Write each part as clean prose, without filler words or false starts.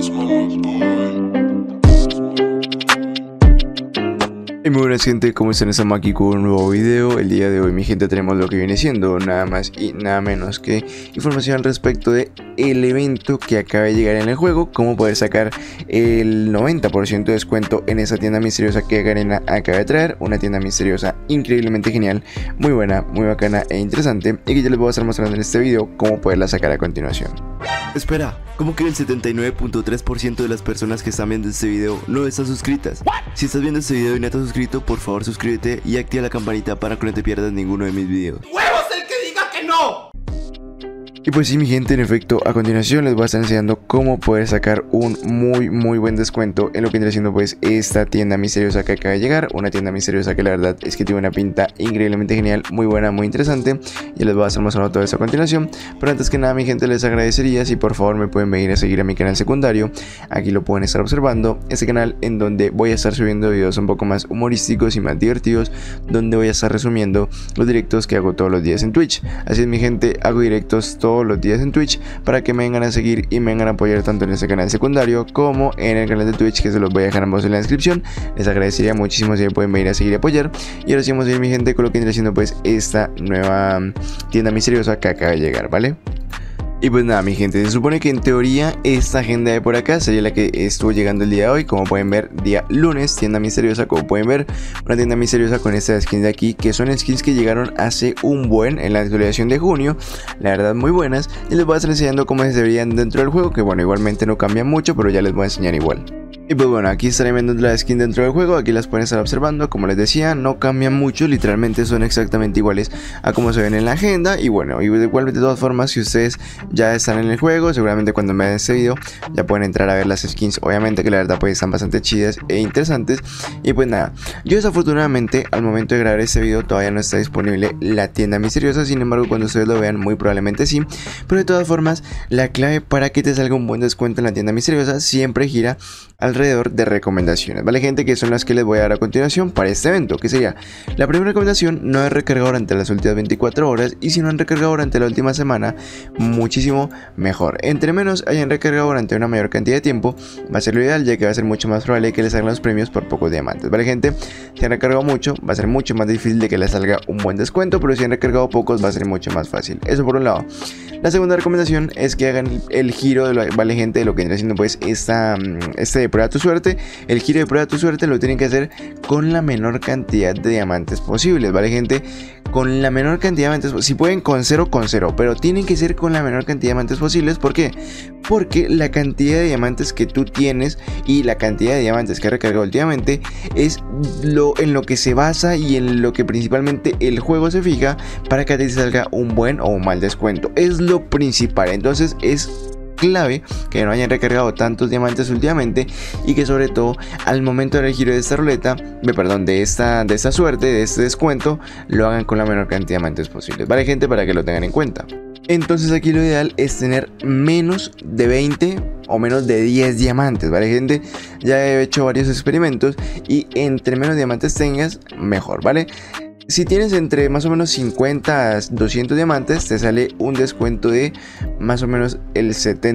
Y muy buenas gente, ¿cómo están? Estamos aquí con un nuevo video. El día de hoy mi gente tenemos lo que viene siendo nada más y nada menos que información al respecto de el evento que acaba de llegar en el juego, cómo poder sacar el 90% de descuento en esa tienda misteriosa que Garena acaba de traer. Una tienda misteriosa increíblemente genial, muy buena, muy bacana e interesante, y que yo les voy a estar mostrando en este video cómo poderla sacar a continuación. Espera, ¿cómo que el 79.3% de las personas que están viendo este video no están suscritas? Si estás viendo este video y no estás suscrito, por favor suscríbete y activa la campanita para que no te pierdas ninguno de mis videos. ¡Huevos el que diga que no! Y pues sí mi gente, en efecto, a continuación les voy a estar enseñando cómo poder sacar un muy buen descuento en lo que viene siendo pues esta tienda misteriosa que acaba de llegar. Una tienda misteriosa que la verdad es que tiene una pinta increíblemente genial, muy buena, muy interesante. Y les voy a estar mostrando todo eso a continuación. Pero antes que nada mi gente, les agradecería si por favor me pueden venir a seguir a mi canal secundario. Aquí lo pueden estar observando, este canal en donde voy a estar subiendo videos un poco más humorísticos y más divertidos, donde voy a estar resumiendo los directos que hago todos los días en Twitch. Así es mi gente, hago directos todos los días en Twitch para que me vengan a seguir y me vengan a apoyar tanto en este canal secundario como en el canal de Twitch, que se los voy a dejar ambos en la descripción. Les agradecería muchísimo si me pueden venir a seguir y apoyar. Y ahora sí vamos a ir mi gente con lo que viene siendo pues esta nueva tienda misteriosa que acaba de llegar, ¿vale? Y pues nada mi gente, se supone que en teoría esta agenda de por acá sería la que estuvo llegando el día de hoy. Como pueden ver, día lunes, tienda misteriosa, como pueden ver, una tienda misteriosa con estas skins de aquí, que son skins que llegaron hace un buen en la actualización de junio, la verdad muy buenas. Y les voy a estar enseñando cómo se verían dentro del juego, que bueno, igualmente no cambian mucho, pero ya les voy a enseñar igual. Y pues bueno, aquí estaré viendo la skin dentro del juego, aquí las pueden estar observando, como les decía, no cambian mucho, literalmente son exactamente iguales a como se ven en la agenda. Y bueno, igual de todas formas, si ustedes ya están en el juego, seguramente cuando me vean este video ya pueden entrar a ver las skins, obviamente que la verdad pues están bastante chidas e interesantes. Y pues nada, yo desafortunadamente al momento de grabar este video todavía no está disponible la tienda misteriosa, sin embargo cuando ustedes lo vean muy probablemente sí. Pero de todas formas, la clave para que te salga un buen descuento en la tienda misteriosa siempre gira alrededor de recomendaciones, ¿vale gente? Que son las que les voy a dar a continuación para este evento, que sería la primera recomendación: no haber recargado durante las últimas 24 horas, y si no han recargado durante la última semana, muchísimo mejor. Entre menos hayan recargado durante una mayor cantidad de tiempo, va a ser lo ideal, ya que va a ser mucho más probable que les salgan los premios por pocos diamantes, ¿vale gente? Si han recargado mucho, va a ser mucho más difícil de que les salga un buen descuento, pero si han recargado pocos, va a ser mucho más fácil. Eso por un lado. La segunda recomendación es que hagan el giro de lo, vale gente, de lo que viene haciendo pues este de prueba tu suerte. El giro de prueba tu suerte lo tienen que hacer con la menor cantidad de diamantes posibles, vale gente, con la menor cantidad de diamantes, si pueden con 0, pero tienen que ser con la menor cantidad de diamantes posibles. ¿Por qué? Porque la cantidad de diamantes que tú tienes y la cantidad de diamantes que has recargado últimamente es en lo que se basa y en lo que principalmente el juego se fija para que te salga un buen o un mal descuento. Es lo principal, entonces es clave que no hayan recargado tantos diamantes últimamente, y que sobre todo al momento del giro de esta ruleta, de esta suerte, de este descuento, lo hagan con la menor cantidad de diamantes posibles, vale gente, para que lo tengan en cuenta. Entonces aquí lo ideal es tener menos de 20 o menos de 10 diamantes, ¿vale gente? Ya he hecho varios experimentos y entre menos diamantes tengas, mejor, ¿vale? Si tienes entre más o menos 50 a 200 diamantes, te sale un descuento de más o menos el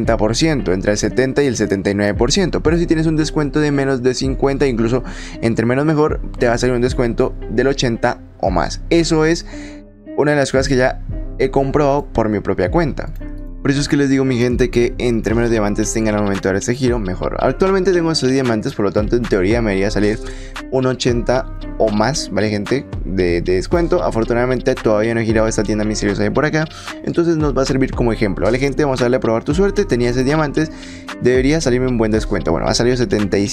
70%, entre el 70 y el 79%. Pero si tienes un descuento de menos de 50, incluso entre menos mejor, te va a salir un descuento del 80 o más. Eso es una de las cosas que ya he comprobado por mi propia cuenta. Por eso es que les digo mi gente que entre menos diamantes tengan al momento de dar este giro, mejor. Actualmente tengo estos diamantes, por lo tanto en teoría me debería salir un 80 o más, ¿vale gente? De descuento. Afortunadamente todavía no he girado esta tienda misteriosa de por acá, entonces nos va a servir como ejemplo, ¿vale gente? Vamos a darle a probar tu suerte. Tenía ese diamantes, debería salirme un buen descuento. Bueno, ha salido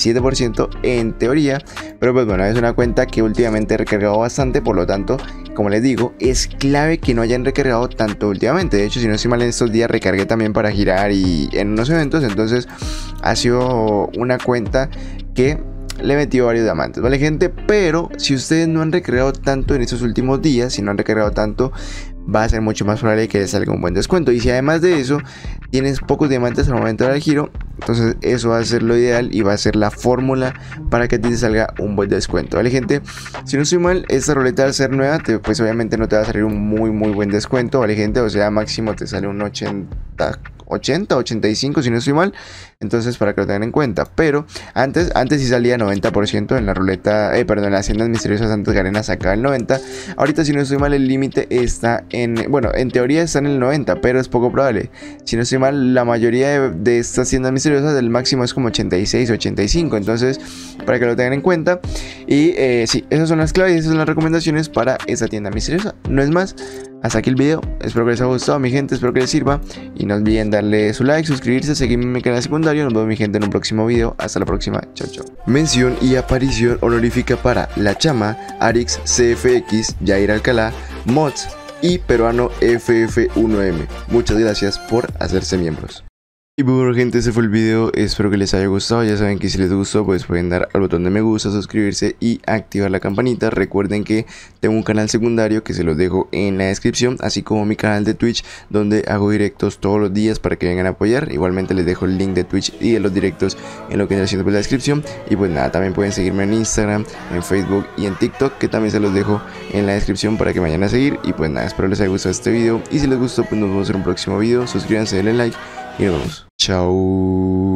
77% en teoría, pero pues bueno, es una cuenta que últimamente he recargado bastante, por lo tanto, como les digo, es clave que no hayan recargado tanto últimamente. De hecho, si no estoy mal, en estos días recargué también para girar y en unos eventos, entonces ha sido una cuenta que le metió varios diamantes, ¿vale gente? Pero si ustedes no han recargado tanto en estos últimos días, si no han recargado tanto, va a ser mucho más probable que les salga un buen descuento. Y si además de eso tienes pocos diamantes al momento del giro, entonces eso va a ser lo ideal y va a ser la fórmula para que a ti te salga un buen descuento, ¿vale gente? Si no estoy mal, esta ruleta al ser nueva, pues obviamente no te va a salir un muy buen descuento, ¿vale gente? O sea, máximo te sale un 80 80, 85 si no estoy mal. Entonces para que lo tengan en cuenta. Pero antes sí salía 90% en la ruleta, perdón, en las haciendas misteriosas antes Garena sacaba el 90. Ahorita si no estoy mal el límite está en, bueno, en teoría está en el 90, pero es poco probable. Si no estoy mal, la mayoría de estas haciendas misteriosas el máximo es como 86, 85. Entonces para que lo tengan en cuenta. Y sí, esas son las claves y esas son las recomendaciones para esa tienda misteriosa. No es más. Hasta aquí el video, espero que les haya gustado mi gente, espero que les sirva y no olviden darle su like, suscribirse, seguirme en mi canal secundario. Nos vemos mi gente en un próximo video, hasta la próxima, chao chao. Mención y aparición honorífica para La Chama, Arix CFX, Jair Alcalá, Mods y Peruano FF1M. Muchas gracias por hacerse miembros. Y bueno gente, ese fue el video, espero que les haya gustado. Ya saben que si les gustó pues pueden dar al botón de me gusta, suscribirse y activar la campanita. Recuerden que tengo un canal secundario que se los dejo en la descripción, así como mi canal de Twitch donde hago directos todos los días para que vengan a apoyar. Igualmente les dejo el link de Twitch y de los directos en lo que viene haciendo por la descripción. Y pues nada, también pueden seguirme en Instagram, en Facebook y en TikTok, que también se los dejo en la descripción para que me vayan a seguir. Y pues nada, espero les haya gustado este video y si les gustó pues nos vemos en un próximo video. Suscríbanse, denle like y nos vemos. Chao.